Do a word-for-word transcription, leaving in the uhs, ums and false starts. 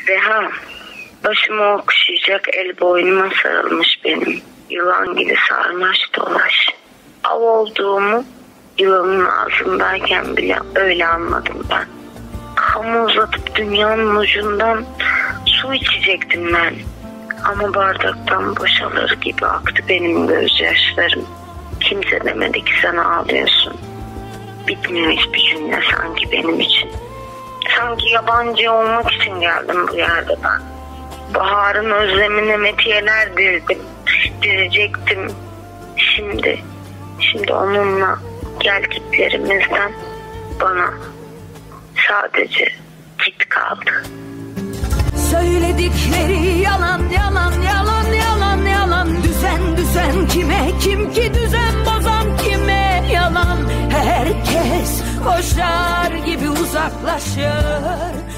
Reha, başımı okşayacak el boynuma sarılmış benim. Yılan gibi sarmaş dolaş. Av olduğumu yılanın ağzındayken bile öyle anladım ben. Kamu uzatıp dünyanın ucundan su içecektim ben. Ama bardaktan boşalır gibi aktı benim gözyaşlarım. Kimse demedi ki sen ağlıyorsun. Bitmiyor hiçbir cümle sanki benim için. Sanki yabancı olmak için geldim bu yerde ben. Baharın özlemine metiyeler dizdim. Dizecektim. Şimdi, şimdi onunla geldiklerimizden bana sadece git kaldı. Söyledikleri yalan yalan yalan yalan yalan. Düzen düzen kime, kim ki düzen bozan kime yalan. Herkes koşar gibi uzaklaşır.